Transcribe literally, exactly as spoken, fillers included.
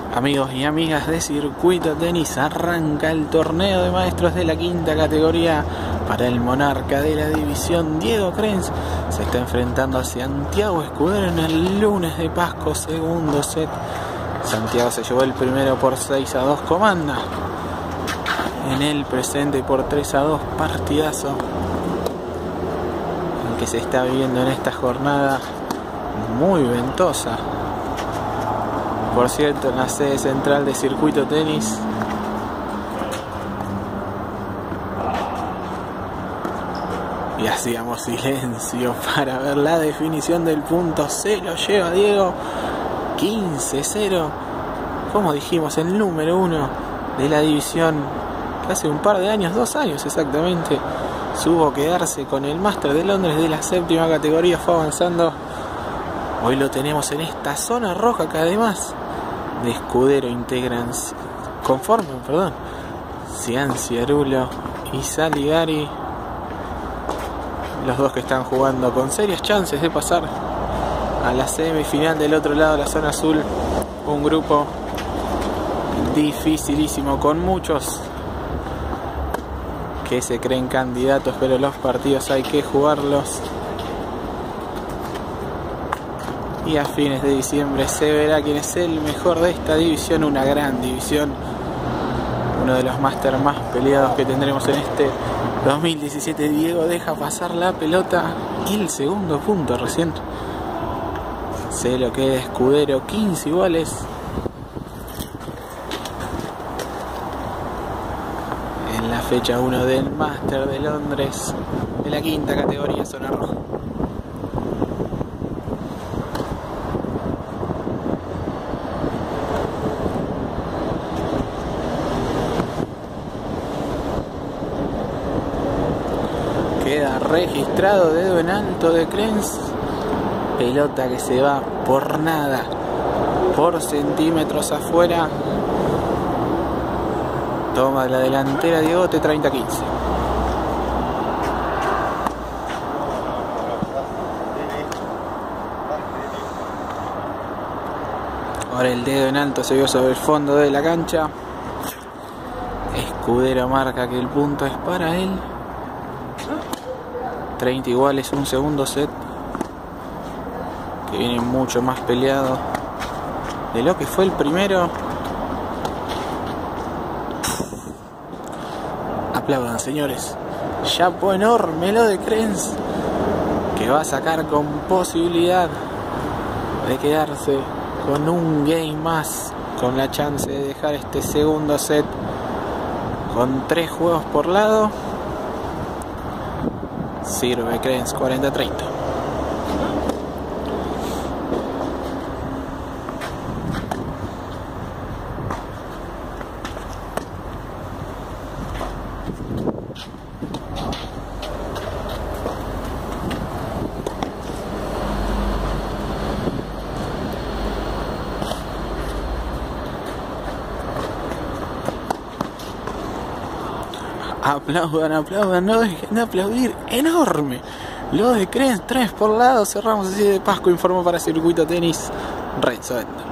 Amigos y amigas de Circuito Tenis, arranca el torneo de maestros de la quinta categoría para el monarca de la división. Diego Krenz se está enfrentando a Santiago Escudero en el lunes de Pasco, segundo set. Santiago se llevó el primero por seis a dos, comanda en el presente por tres a dos, partidazo el que se está viviendo en esta jornada muy ventosa. Por cierto, en la sede central de Circuito Tenis y hacíamos silencio para ver la definición del punto. Se lo lleva Diego, quince cero. Como dijimos, el número uno de la división, que hace un par de años, dos años exactamente, supo quedarse con el Máster de Londres de la séptima categoría, fue avanzando. Hoy lo tenemos en esta zona roja que además de Escudero integran, conforman, perdón, Cianciarulo y Saligari, los dos que están jugando con serias chances de pasar a la semifinal. Del otro lado, la zona azul, un grupo dificilísimo con muchos que se creen candidatos, pero los partidos hay que jugarlos. Y a fines de diciembre se verá quién es el mejor de esta división, una gran división, uno de los máster más peleados que tendremos en este dos mil diecisiete. Diego deja pasar la pelota y el segundo punto recién se lo queda Escudero, quince iguales. En la fecha uno del Máster de Londres de la quinta categoría, zona roja. Queda registrado dedo en alto de Krenz. Pelota que se va por nada, por centímetros afuera. Toma de la delantera Diegote, treinta quince. Ahora el dedo en alto se vio sobre el fondo de la cancha. Escudero marca que el punto es para él. treinta iguales, un segundo set que viene mucho más peleado de lo que fue el primero. Aplaudan, señores. Chapo enorme lo de Krenz, que va a sacar con posibilidad de quedarse con un game más, con la chance de dejar este segundo set con tres juegos por lado. Sirve Krenz, cuarenta treinta. Aplaudan, aplaudan, no dejen de aplaudir. Enorme lo de Krenz, tres por lado. Cerramos así de Pasco. Informó para Circuito Tenis Renzo Ender.